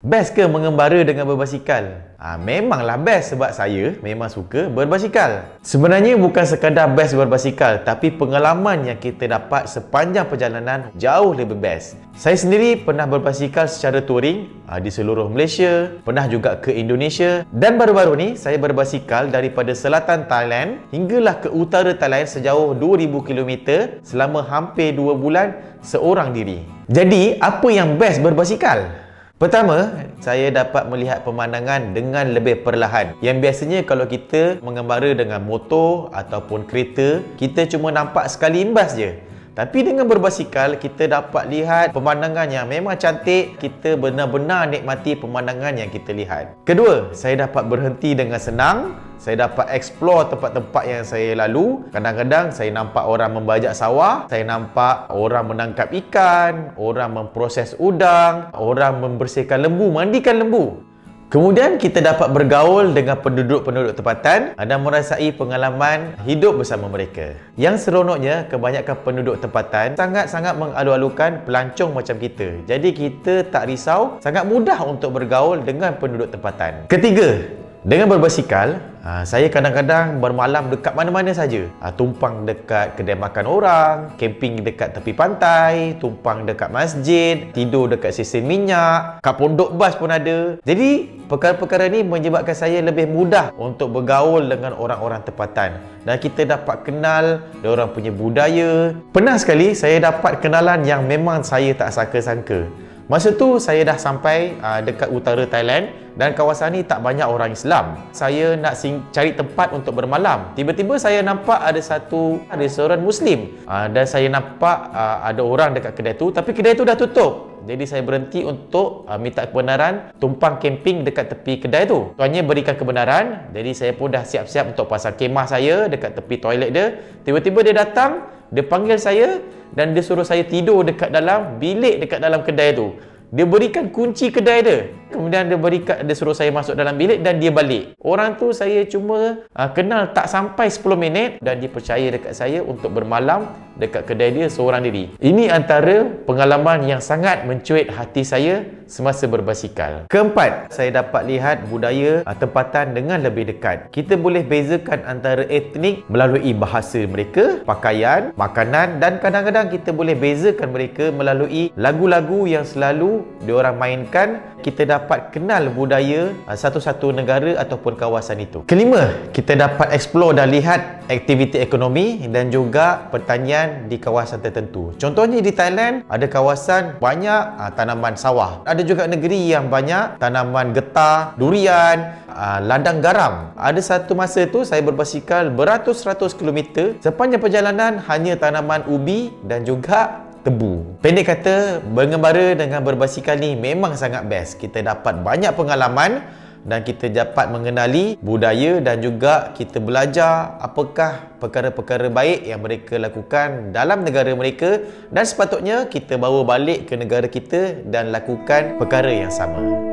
Best ke mengembara dengan berbasikal? Memanglah best sebab saya memang suka berbasikal. Sebenarnya bukan sekadar best berbasikal, tapi pengalaman yang kita dapat sepanjang perjalanan jauh lebih best. Saya sendiri pernah berbasikal secara touring di seluruh Malaysia, pernah juga ke Indonesia, dan baru-baru ni saya berbasikal daripada selatan Thailand hinggalah ke utara Thailand sejauh 2000 km selama hampir 2 bulan seorang diri. Jadi, apa yang best berbasikal? Pertama, saya dapat melihat pemandangan dengan lebih perlahan. Yang biasanya kalau kita mengembara dengan motor ataupun kereta, kita cuma nampak sekali imbas je. Tapi dengan berbasikal, kita dapat lihat pemandangan yang memang cantik. Kita benar-benar nikmati pemandangan yang kita lihat. Kedua, saya dapat berhenti dengan senang. Saya dapat explore tempat-tempat yang saya lalu. Kadang-kadang saya nampak orang membajak sawah, saya nampak orang menangkap ikan, orang memproses udang, orang membersihkan lembu, mandikan lembu. Kemudian kita dapat bergaul dengan penduduk-penduduk tempatan dan merasai pengalaman hidup bersama mereka. Yang seronoknya, kebanyakan penduduk tempatan sangat-sangat mengalu-alukan pelancong macam kita. Jadi kita tak risau, sangat mudah untuk bergaul dengan penduduk tempatan. Ketiga, dengan berbasikal, saya kadang-kadang bermalam dekat mana-mana saja. Tumpang dekat kedai makan orang, camping dekat tepi pantai, tumpang dekat masjid, tidur dekat stesen minyak, kat pondok bas pun ada. Jadi, perkara-perkara ni menyebabkan saya lebih mudah untuk bergaul dengan orang-orang tempatan. Dan kita dapat kenal diorang punya budaya. Pernah sekali saya dapat kenalan yang memang saya tak sangka-sangka. Masa tu saya dah sampai dekat utara Thailand dan kawasan ni tak banyak orang Islam. Saya nak cari tempat untuk bermalam. Tiba-tiba saya nampak ada satu restoran Muslim dan saya nampak ada orang dekat kedai tu, tapi kedai tu dah tutup. Jadi saya berhenti untuk minta kebenaran tumpang camping dekat tepi kedai tu. Tuannya berikan kebenaran, jadi saya pun dah siap-siap untuk pasang kemah saya dekat tepi toilet dia. Tiba-tiba dia datang, dia panggil saya dan dia suruh saya tidur dekat dalam bilik dekat dalam kedai tu. Dia berikan kunci kedai dia. Kemudian dia suruh saya masuk dalam bilik dan dia balik. Orang tu saya cuma kenal tak sampai 10 minit dan dia percaya dekat saya untuk bermalam dekat kedai dia seorang diri. Ini antara pengalaman yang sangat mencuit hati saya semasa berbasikal. Keempat, saya dapat lihat budaya tempatan dengan lebih dekat. Kita boleh bezakan antara etnik melalui bahasa mereka, pakaian, makanan, dan kadang-kadang kita boleh bezakan mereka melalui lagu-lagu yang selalu diorang mainkan. Kita dapat kenal budaya satu-satu negara ataupun kawasan itu. Kelima, kita dapat explore dan lihat aktiviti ekonomi dan juga pertanian di kawasan tertentu. Contohnya di Thailand ada kawasan banyak tanaman sawah. Ada juga negeri yang banyak tanaman getah, durian, ladang garam. Ada satu masa tu saya berbasikal beratus-ratus kilometer. Sepanjang perjalanan hanya tanaman ubi dan juga tebu. Pendek kata, mengembara dengan berbasikal ni memang sangat best. Kita dapat banyak pengalaman dan kita dapat mengenali budaya dan juga kita belajar apakah perkara-perkara baik yang mereka lakukan dalam negara mereka dan sepatutnya kita bawa balik ke negara kita dan lakukan perkara yang sama.